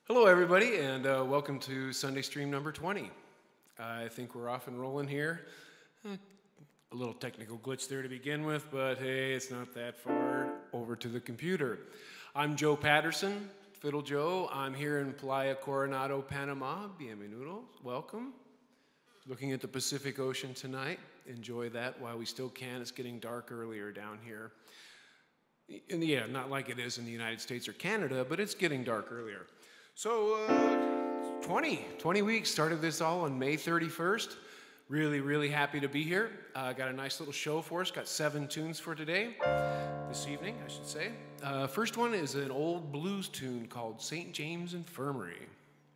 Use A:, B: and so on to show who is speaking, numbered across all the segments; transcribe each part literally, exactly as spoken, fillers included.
A: Hello, everybody, and uh, welcome to Sunday Stream number twenty. Uh, I think we're off and rolling here. Uh, a little technical glitch there to begin with, but hey, it's not that far over to the computer. I'm Joe Patterson, Fiddle Joe. I'm here in Playa Coronado, Panama. Bienvenidos, welcome. Looking at the Pacific Ocean tonight. Enjoy that while we still can. It's getting dark earlier down here. And yeah, not like it is in the United States or Canada, but it's getting dark earlier. So, uh, twenty, twenty weeks, started this all on May thirty-first. Really, really happy to be here. Uh, got a nice little show for us. Got seven tunes for today, this evening, I should say. Uh, first one is an old blues tune called Saint James Infirmary.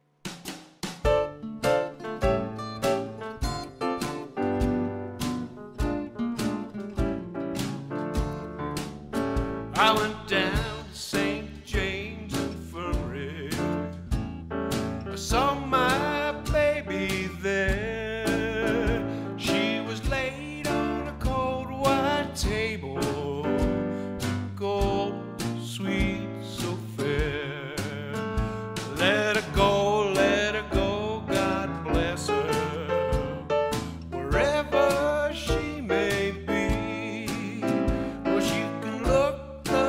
A: I went down to Saint James Infirmary. I saw my baby there. She was laid on a cold white table, gold, sweet, so fair. Let her go, let her go, God bless her, wherever she may be. Well, she can look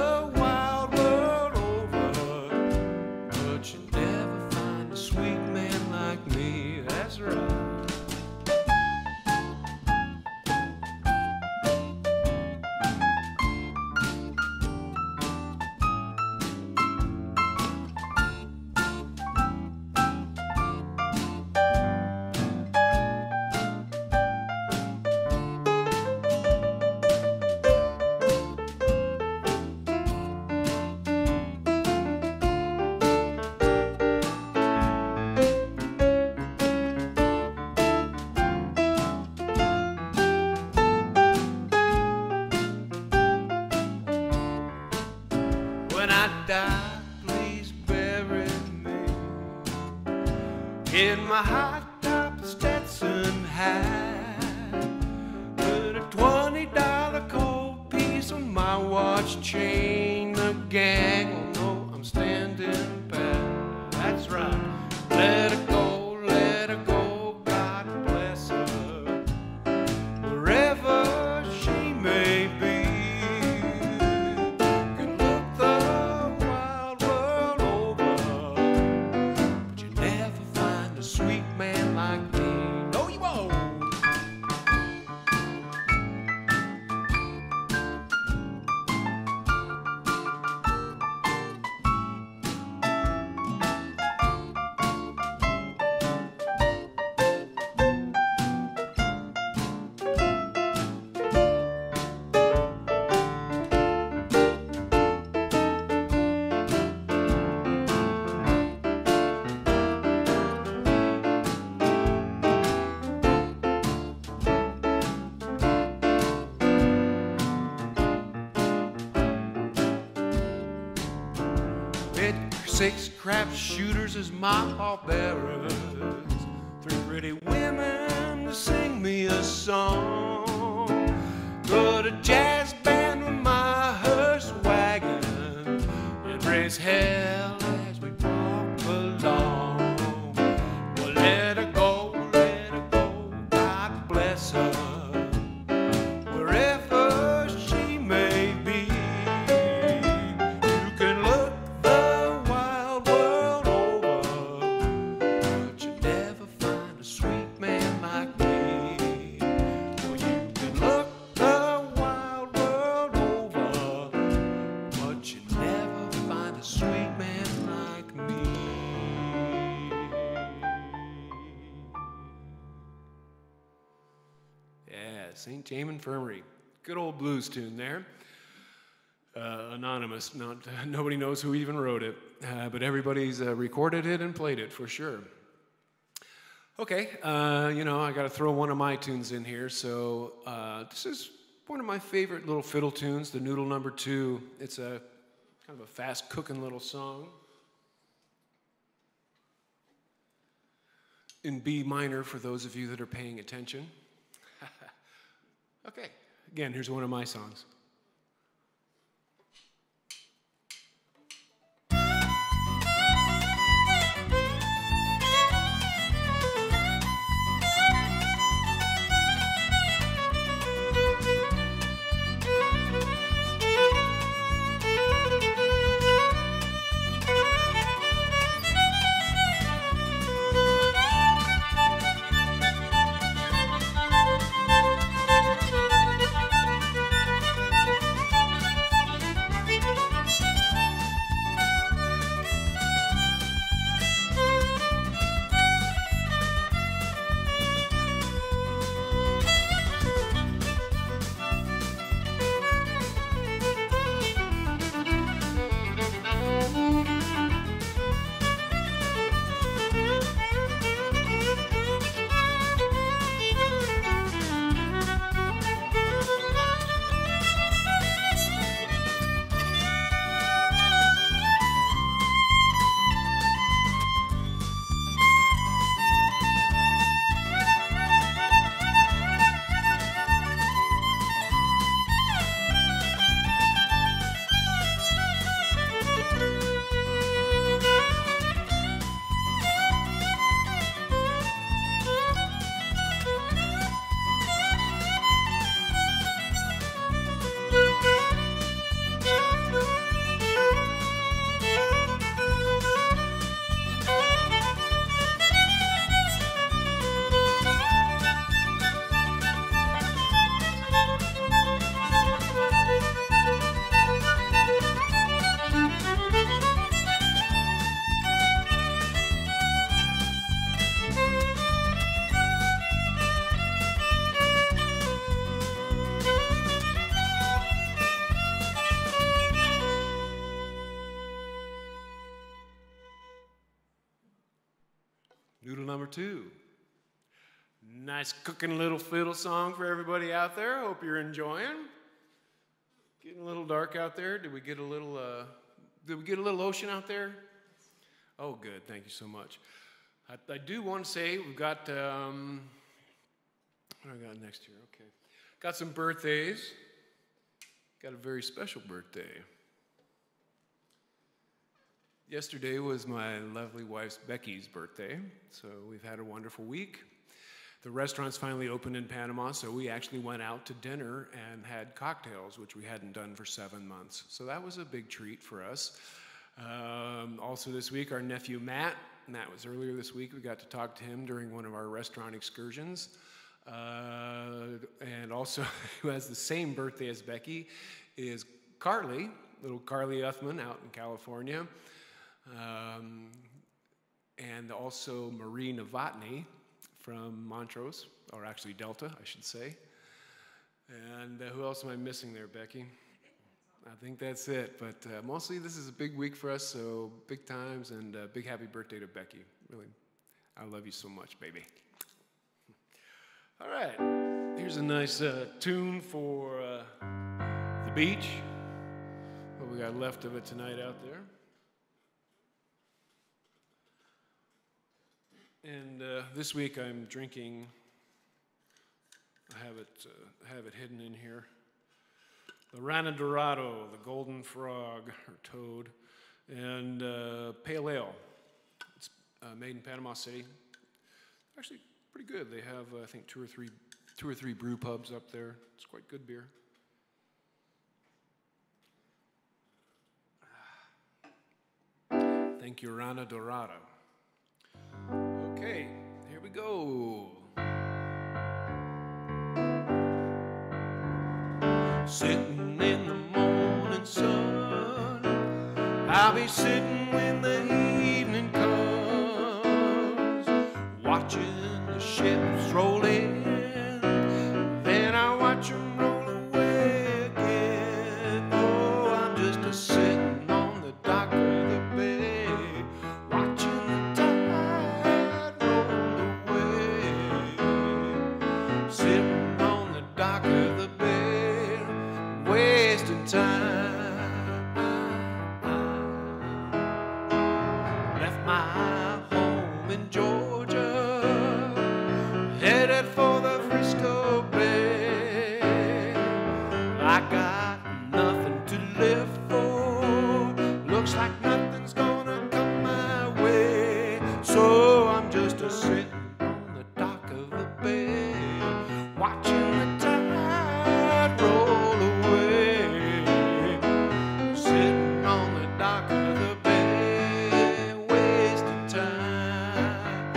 A: die, please bury me in my hot top Stetson hat. Put a twenty dollar gold piece on my watch chain. The gang will know I'm standing pat. That's right. Let her go, let her go, God bless her, wherever she may be. Six crap shooters as my pallbearers, three pretty women to sing me a song. Put a jazz band with my hearse wagon and raise hell as we walk along. Well, let her go, let her go, God bless her, wherever she may be. You can look Saint James Infirmary. Good old blues tune there. Uh, anonymous. Not, uh, nobody knows who even wrote it, uh, but everybody's uh, recorded it and played it for sure. Okay, uh, you know, I got to throw one of my tunes in here. So uh, this is one of my favorite little fiddle tunes, the Noodle Number Two. It's a kind of a fast cooking little song in B minor for those of you that are paying attention. Okay, again, here's one of my songs. Noodle number two. Nice cooking little fiddle song for everybody out there. Hope you're enjoying. Getting a little dark out there. Did we get a little, uh, did we get a little ocean out there? Oh, good. Thank you so much. I, I do want to say we've got, um, what do I got next here? Okay. Got some birthdays. Got a very special birthday. Yesterday was my lovely wife's Becky's birthday, so we've had a wonderful week. The restaurant's finally opened in Panama, so we actually went out to dinner and had cocktails, which we hadn't done for seven months. So that was a big treat for us. Um, also this week, our nephew Matt, and that was earlier this week, we got to talk to him during one of our restaurant excursions. Uh, and also, who has the same birthday as Becky, is Carly, little Carly Uthman out in California. Um, and also Marie Novotny from Montrose, or actually Delta, I should say. And uh, who else am I missing there, Becky? I think that's it, but uh, mostly this is a big week for us, so big times, and uh, big happy birthday to Becky. Really, I love you so much, baby. All right, here's a nice uh, tune for uh, the beach. What we got left of it tonight out there. And uh, this week I'm drinking, I have it, uh, have it hidden in here, the Rana Dorado, the golden frog, or toad, and uh, pale ale. It's uh, made in Panama City. Actually pretty good. They have, uh, I think, two or three, two or three brew pubs up there. It's quite good beer. Thank you, Rana Dorado. Okay, here we go. Sitting in the morning sun, I'll be sitting when the evening comes, watching the ships roll in, then I watch them roll away again. Oh, I'm just a sitting on the dock of the bay, watching the tide roll away, sitting on the dock of the bay, wasting time. Left my home in Georgia, headed for the Frisco Bay. I got nothing to live for, looks like nothing's gonna come my way, so I'm just a sitting on the dock of the bay, watching the tide roll away, sitting on the dock of the bay, wasting time.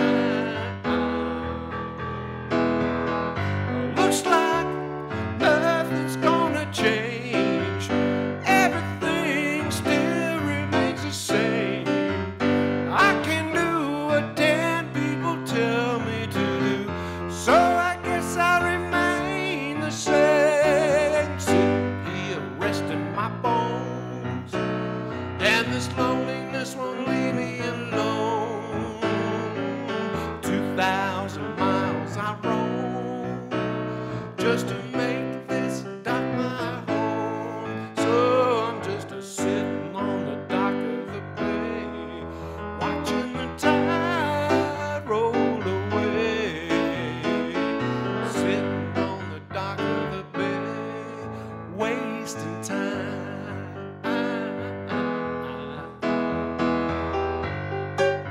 A: Looks like nothing's gonna change, everything still remains the same. I can do what ten people tell me to do, so I guess I'll remain the same. Sitting here resting my bones, and this loneliness won't leave me alone. Two thousand miles I roam just to make this dock my home, so I'm just a sitting on the dock of the bay, watching the tide roll away, sitting on the dock of the bay, wasting time.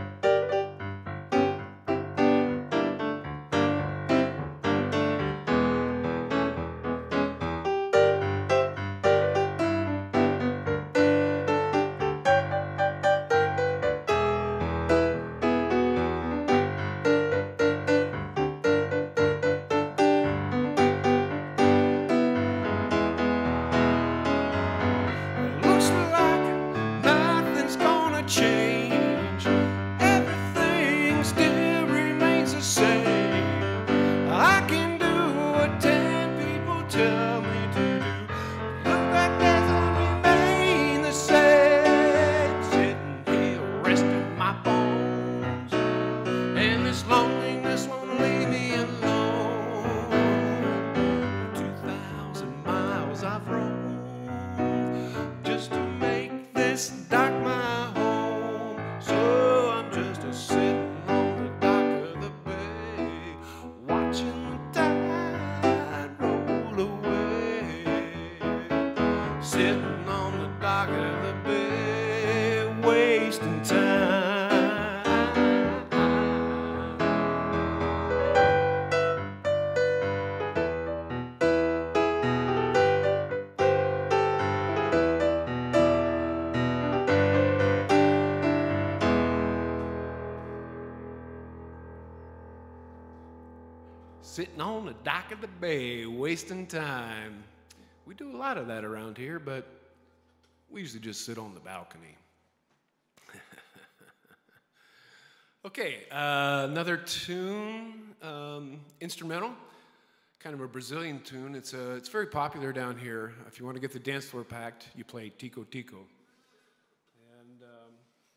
A: like my home. So I'm just a sitting on the dock of the bay, watching the tide roll away. Sitting on the dock of the bay, wasting time. Sitting on the dock of the bay, wasting time. We do a lot of that around here, but we usually just sit on the balcony. Okay, uh, another tune, um, instrumental, kind of a Brazilian tune. It's, uh, it's very popular down here. If you want to get the dance floor packed, you play Tico Tico. And um,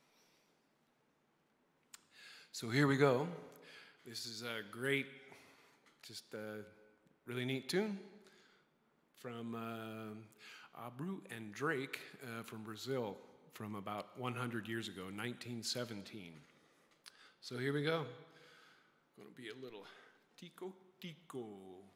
A: so here we go. This is a great, just a really neat tune from uh, Abreu and Drake uh, from Brazil from about one hundred years ago, nineteen seventeen. So here we go. Going to be a little Tico Tico.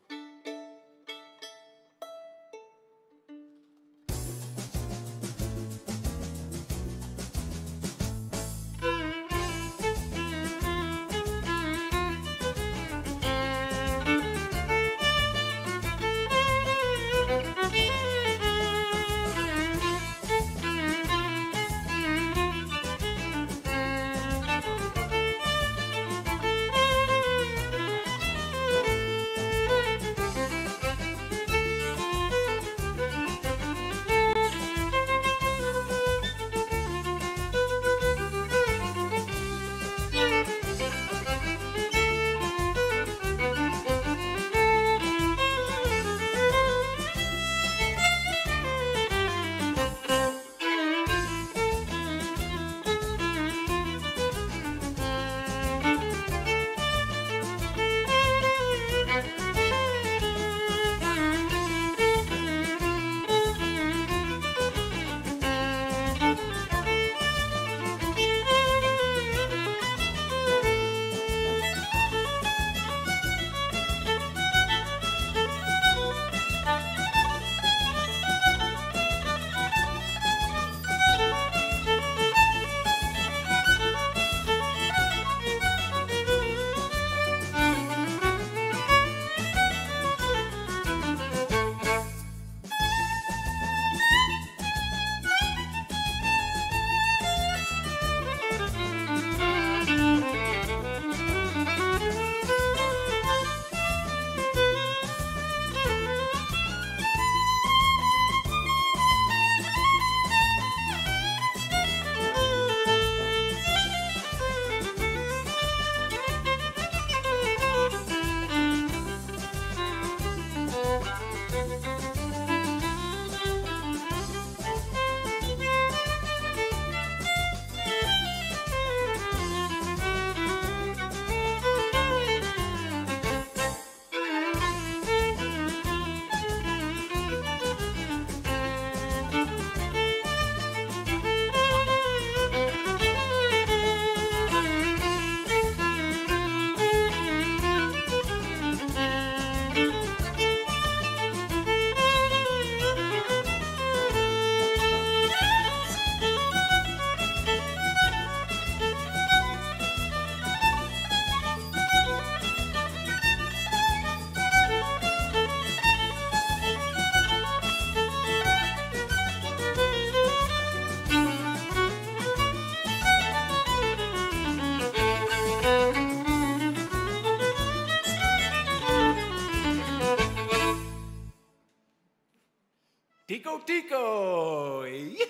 A: Tico Tico!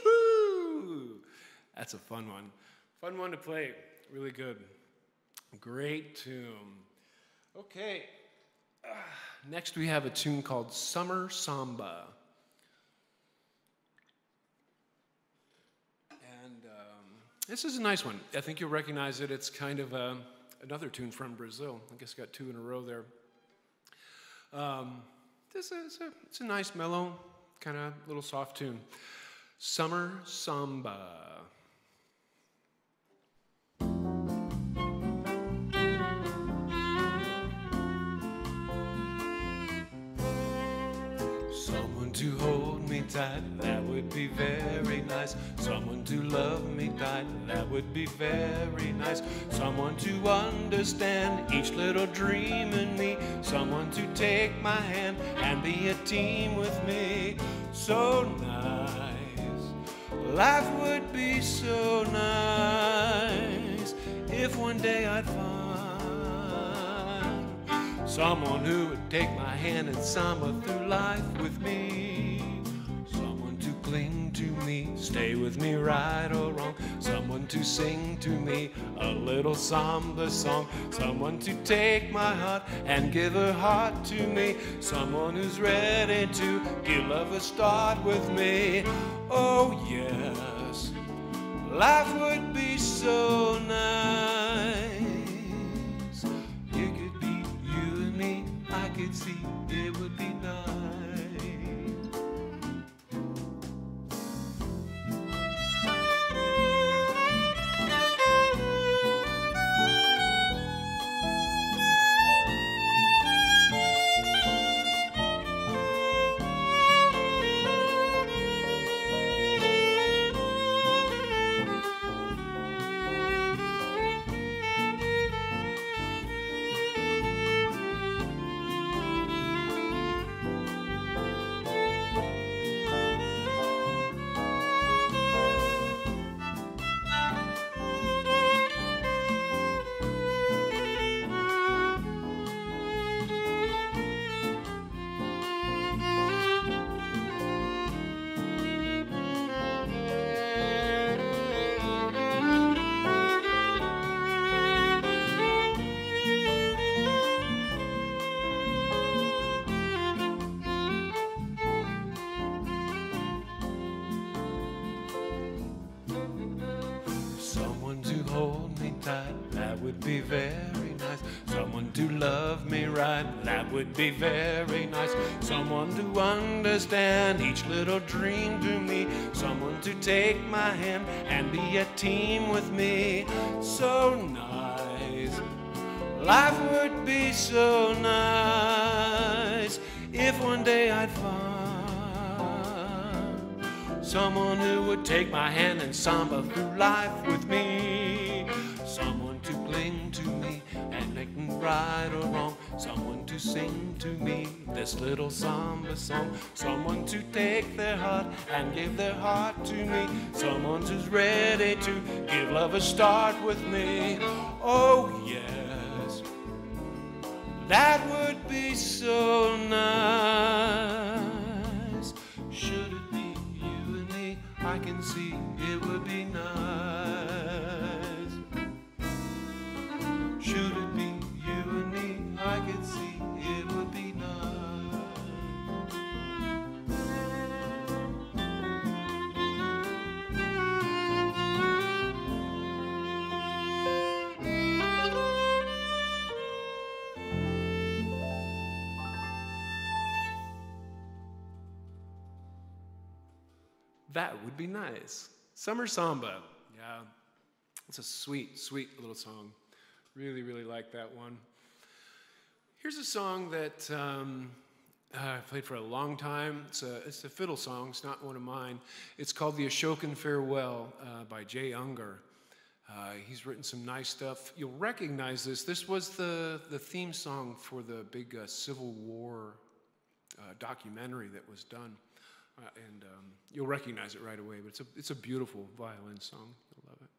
A: Yoo-hoo! That's a fun one. Fun one to play. Really good. Great tune. Okay. Uh, next we have a tune called Summer Samba. And um, this is a nice one. I think you'll recognize it. It's kind of a, another tune from Brazil. I guess got two in a row there. Um, this is a, it's a nice, mellow, kind of little soft tune. Summer Samba. tight, that would be very nice. Someone to love me tight, that would be very nice. Someone to understand each little dream in me. Someone to take my hand and be a team with me. So nice, life would be so nice if one day I'd find someone who would take my hand and samba through life with me. Someone to cling to me, stay with me right or wrong. Someone to sing to me a little samba song. Someone to take my heart and give her heart to me. Someone who's ready to give love a start with me. Oh yes, life would be so nice. It could be you and me, I could see it would be nice. That would be very nice. Someone to love me right, that would be very nice. Someone to understand each little dream to me. Someone to take my hand and be a team with me. So nice, life would be so nice if one day I'd find someone who would take my hand and samba through life with me. Someone to cling to me and make me right or wrong. Someone to sing to me this little samba song. Someone to take their heart and give their heart to me. Someone who's ready to give love a start with me. Oh yes, that would be so nice. Should it be you and me, I can see it would be nice. Should it be you and me, I can see it would be nice. That would be nice. Summer Samba. Yeah, it's a sweet, sweet little song. Really, really like that one. Here's a song that um, I've played for a long time. It's a, it's a fiddle song. It's not one of mine. It's called The Ashokan Farewell uh, by Jay Ungar. Uh, he's written some nice stuff. You'll recognize this. This was the, the theme song for the big uh, Civil War uh, documentary that was done. Uh, and um, you'll recognize it right away, but it's a, it's a beautiful violin song. You'll love it.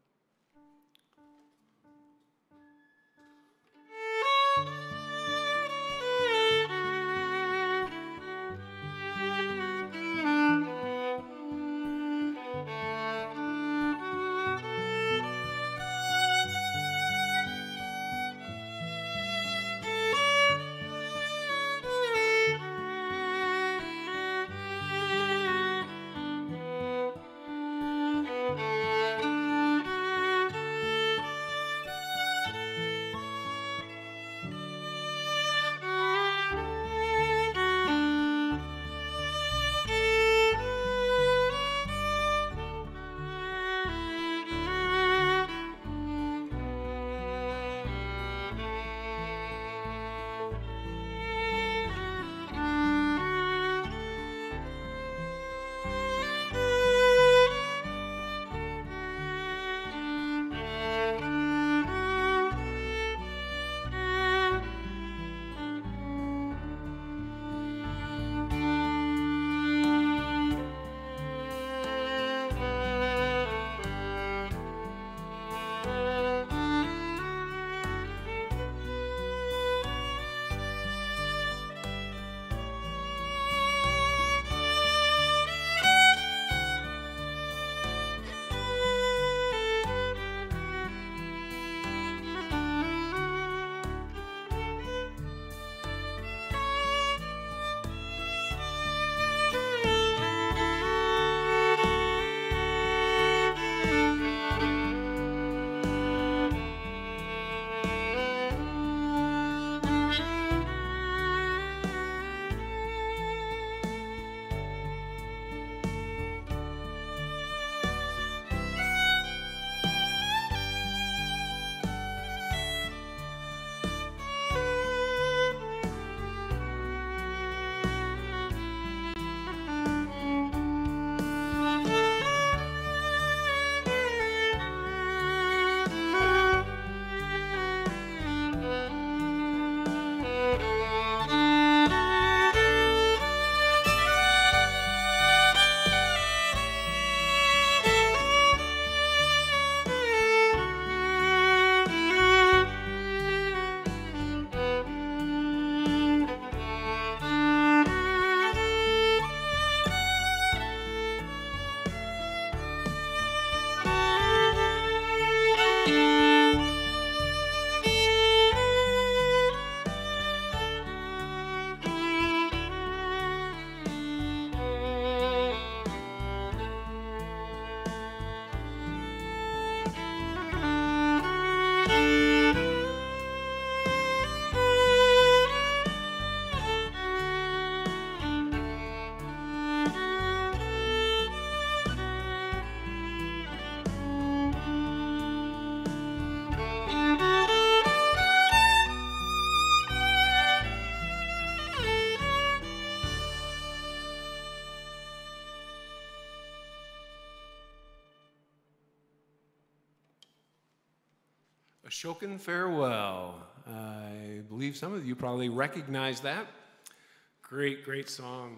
A: Ashokan Farewell. I believe some of you probably recognize that. Great, great song.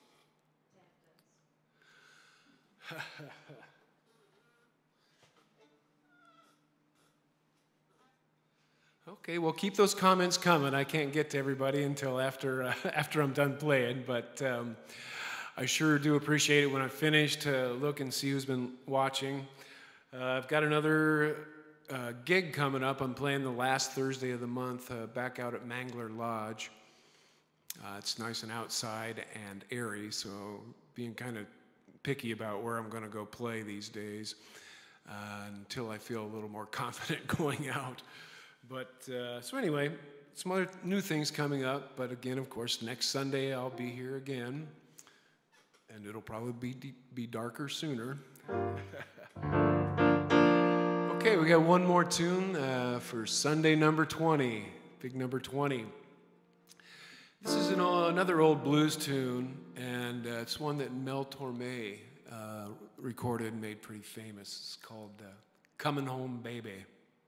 A: Okay, well, keep those comments coming. I can't get to everybody until after uh, after I'm done playing, but um, I sure do appreciate it when I finish to look and see who's been watching. Uh, I've got another uh, gig coming up. I'm playing the last Thursday of the month uh, back out at Mangler Lodge. Uh, it's nice and outside and airy, so being kind of picky about where I'm going to go play these days uh, until I feel a little more confident going out. But uh, so anyway, some other new things coming up. But again, of course, next Sunday I'll be here again, and it'll probably be be darker sooner. Okay, we got one more tune uh, for Sunday number twenty, big number twenty. This is an, uh, another old blues tune, and uh, it's one that Mel Torme uh, recorded and made pretty famous. It's called uh, Coming Home Baby.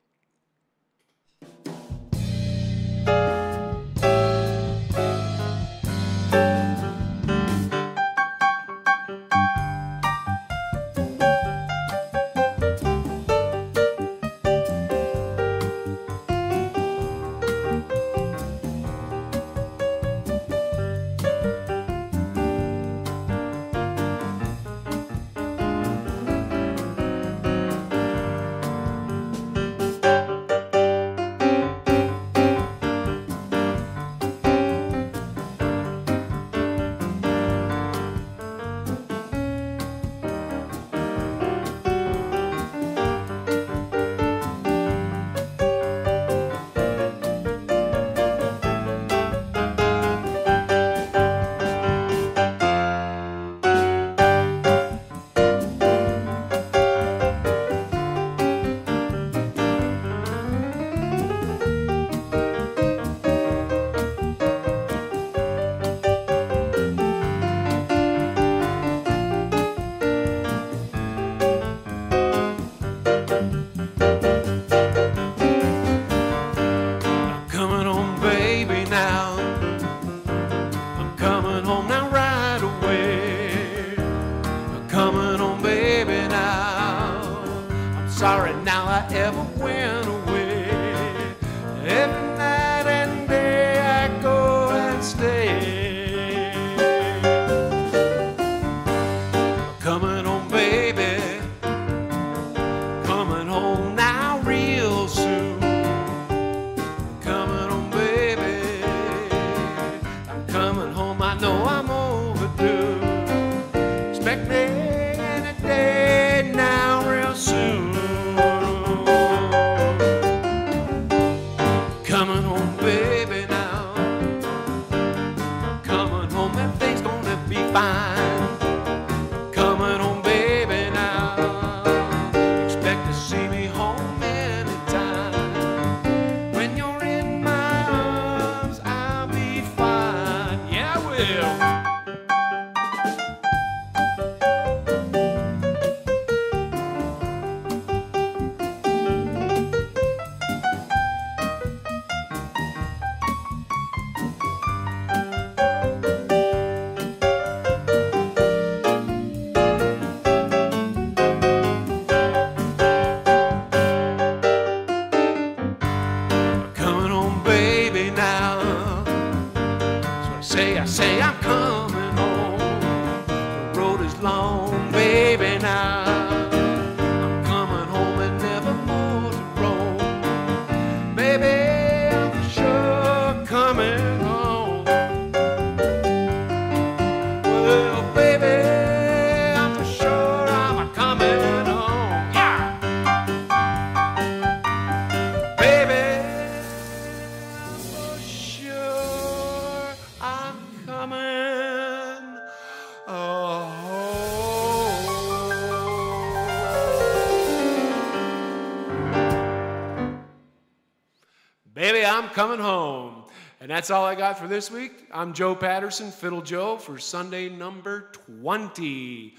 B: Coming home. And that's all I got for this week. I'm Joe Patterson, Fiddle Joe, for Sunday number twenty.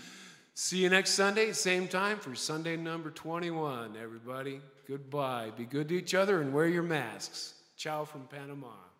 A: See you next Sunday, same time for Sunday number twenty-one, everybody. Goodbye. Be good to each other and wear your masks. Ciao from Panama.